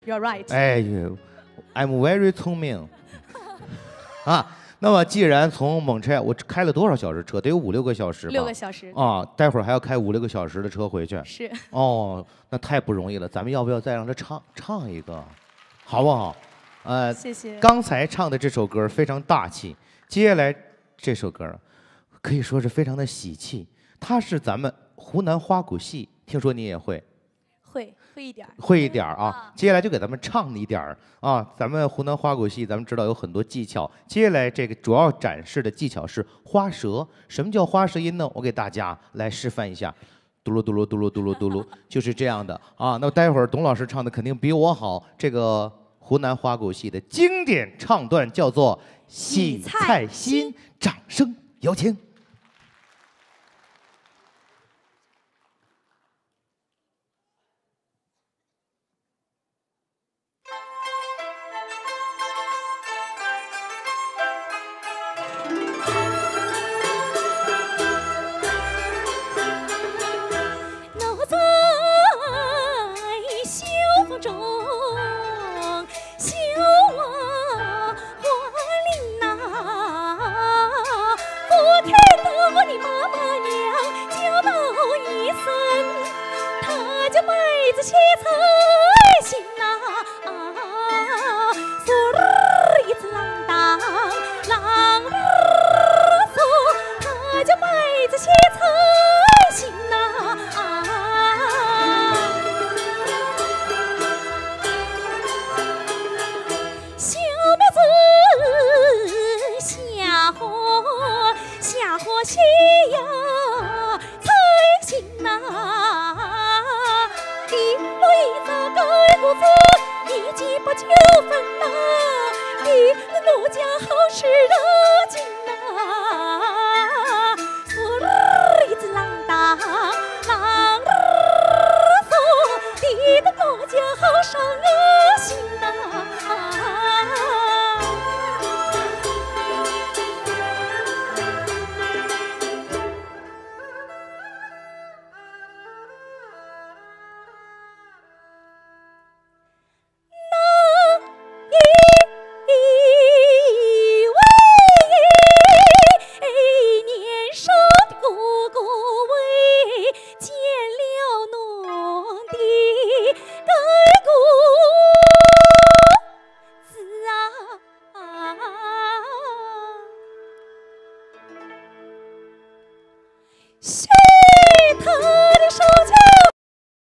You're right。 哎呦 ，I'm very 聪明啊。那么既然从蒙特利尔我开了多少小时车？得有5、6个小时吧。 6个小时啊，待会儿还要开5、6个小时的车回去。 是。 哦，那太不容易了。咱们要不要再让他唱一个，好不好？ 谢谢。 刚才唱的这首歌非常大气，接下来这首歌可以说是非常的喜气。它是咱们湖南花鼓戏，听说你也会。 会一点儿， 会一点儿啊！接下来就给咱们唱一点儿啊！咱们湖南花鼓戏，咱们知道有很多技巧。接下来这个主要展示的技巧是花舌。什么叫花舌音呢？我给大家来示范一下，嘟噜嘟噜嘟噜嘟噜嘟噜，就是这样的啊！那待会儿董老师唱的肯定比我好。这个湖南花鼓戏的经典唱段叫做《洗菜心》，掌声有请。 好伤心呐！